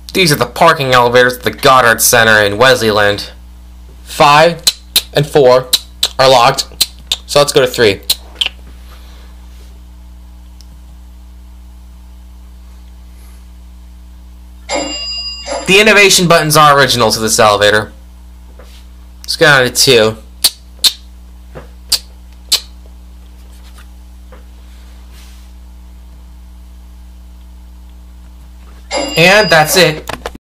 These are the parking elevators at the Goddard Center in Wesleyland. 5 and 4 are locked, so let's go to 3. The innovation buttons are original to this elevator. Let's go down to 2. And that's it.